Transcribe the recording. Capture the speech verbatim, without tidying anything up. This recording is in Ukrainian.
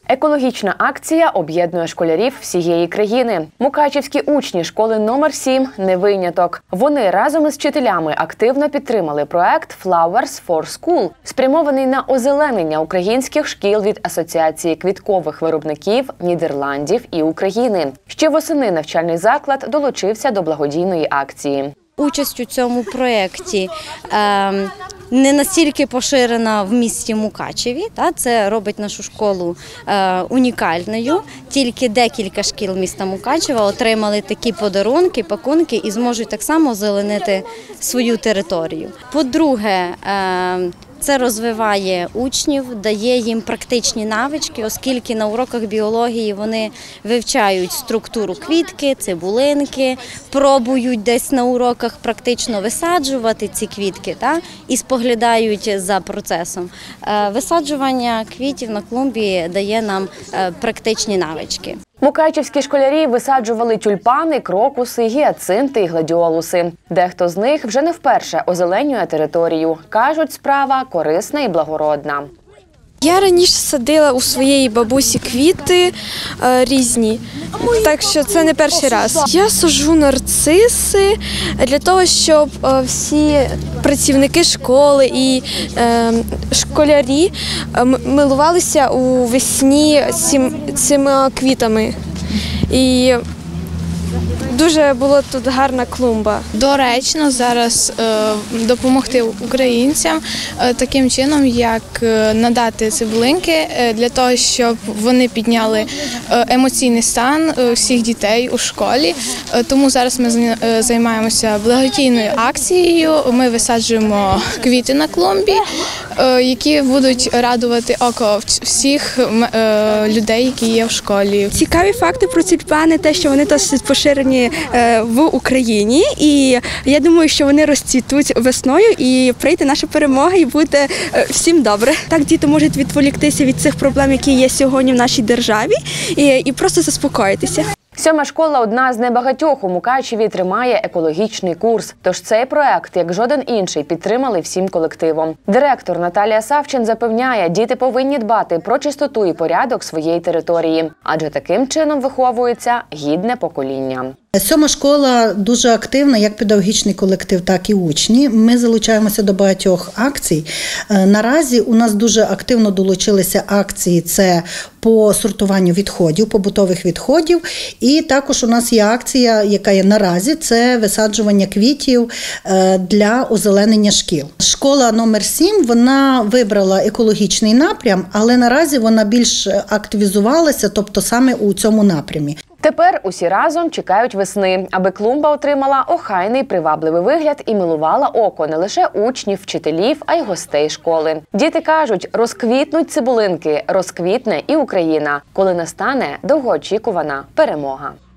Екологічна акція об'єднує школярів всієї країни. Мукачівські учні школи номер сім не виняток. Вони разом із вчителями активно підтримали проект «Flowers for School», спрямований на озеленення українських шкіл від Асоціації квіткових виробників Нідерландів і України. Ще восени навчальний заклад долучився до благодійної акції. Участь у цьому проєкті е, не настільки поширена в місті Мукачеві, та, це робить нашу школу е, унікальною. Тільки декілька шкіл міста Мукачева отримали такі подарунки, пакунки і зможуть так само озеленити свою територію. По-друге, е, це розвиває учнів, дає їм практичні навички, оскільки на уроках біології вони вивчають структуру квітки, цибулинки, пробують десь на уроках практично висаджувати ці квітки та, і споглядають за процесом. Висаджування квітів на клумбі дає нам практичні навички. Мукачівські школярі висаджували тюльпани, крокуси, гіацинти і гладіолуси. Дехто з них вже не вперше озеленює територію. Кажуть, справа корисна і благородна. Я раніше садила у своєї бабусі квіти е, різні, так що це не перший раз. Я саджу нарциси для того, щоб е, всі працівники школи і е, школярі е, милувалися у весні цим, цими квітами. І дуже була тут гарна клумба. Доречно зараз е, допомогти українцям е, таким чином, як е, надати цибулинки е, для того, щоб вони підняли е, емоційний стан е, всіх дітей у школі. Е, тому зараз ми е, займаємося благодійною акцією. Ми висаджуємо квіти на клумбі, е, які будуть радувати око всіх е, людей, які є в школі. Цікаві факти про тюльпани, те, що вони досить поширені в Україні, і я думаю, що вони розцвітуть весною і прийде наша перемога і буде всім добре. Так діти можуть відволіктися від цих проблем, які є сьогодні в нашій державі, і, і просто заспокоїтися. Сьома школа – одна з небагатьох у Мукачеві тримає екологічний курс. Тож цей проект, як жоден інший, підтримали всім колективом. Директор Наталія Савчин запевняє, діти повинні дбати про чистоту і порядок своєї території. Адже таким чином виховується гідне покоління. Сьома школа дуже активна, як педагогічний колектив, так і учні. Ми залучаємося до багатьох акцій. Наразі у нас дуже активно долучилися акції – це по сортуванню відходів, побутових відходів. І також у нас є акція, яка є наразі, це висаджування квітів для озеленення шкіл. Школа номер сім, вона вибрала екологічний напрям, але наразі вона більш активізувалася, тобто саме у цьому напрямі. Тепер усі разом чекають весни, аби клумба отримала охайний привабливий вигляд і милувала око не лише учнів, вчителів, а й гостей школи. Діти кажуть, розквітнуть цибулинки, розквітне і Україна, коли настане довгоочікувана перемога.